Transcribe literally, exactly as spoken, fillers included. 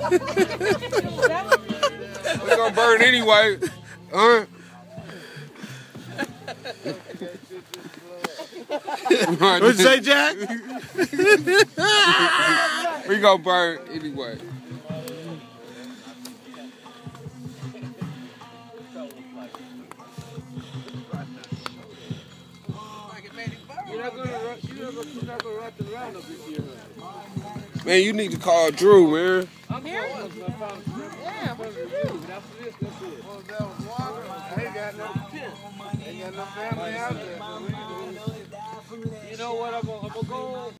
We gonna burn anyway. Huh? What'd you say, Jack? We gonna burn anyway. Man, you need to call Drew, man. I'm here? Yeah, what you do? Ain't got no ain't got no family out there. You know what? I'm gonna go.